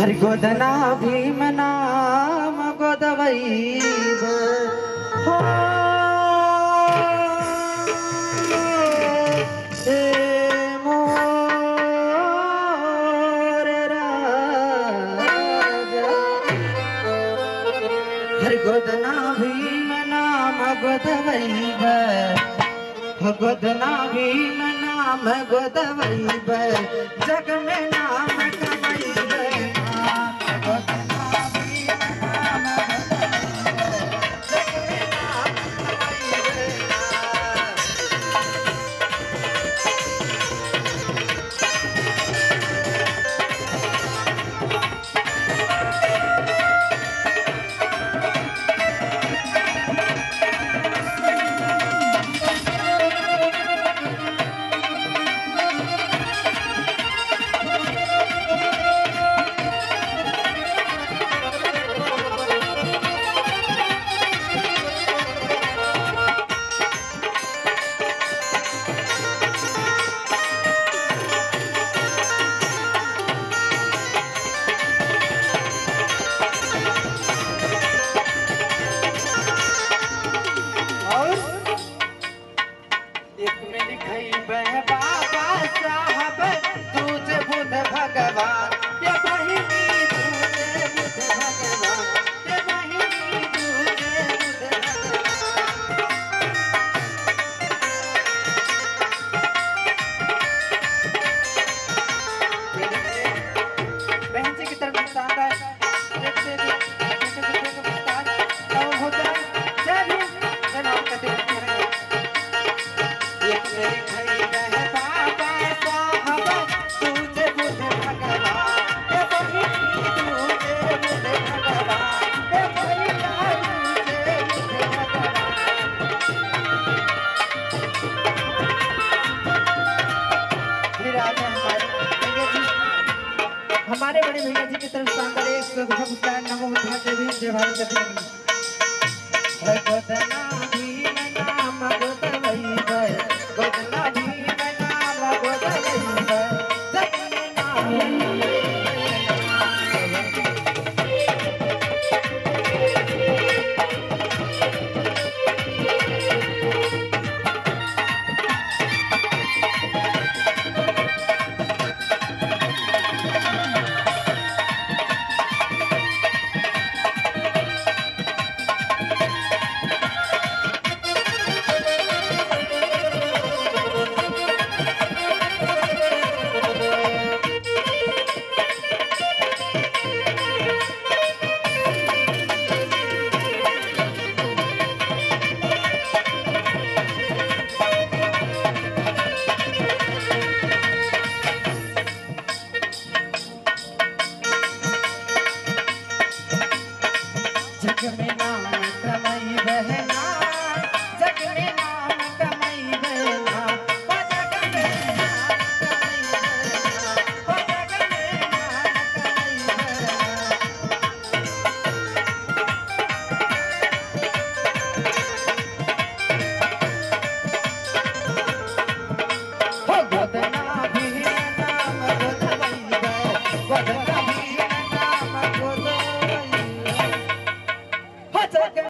हरि गोदना भीम नाम गोदवैब हो हे मोर राजा। हरि गोदना भीम नाम गोदवैब गोदना भीम नाम गोदवैब जग में नाम कमैब। हमारे बड़े भैया जी की तरफ शानदार एक नमो बुद्धाय नमो बुद्धाय जय भीम जय भारत जय।